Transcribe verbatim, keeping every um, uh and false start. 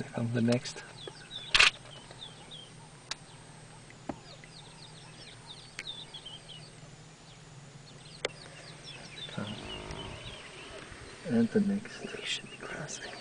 There comes the next. And the next. They should be crossing.